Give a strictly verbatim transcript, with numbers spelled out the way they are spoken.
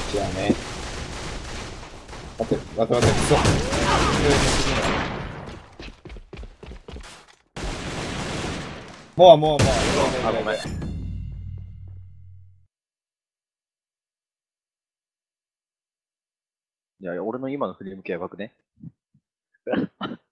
じゃあね。待って、待って待って、くそ。もうもうもう。 あ、ごめん。いやいや、俺の今の振り向きやばくね。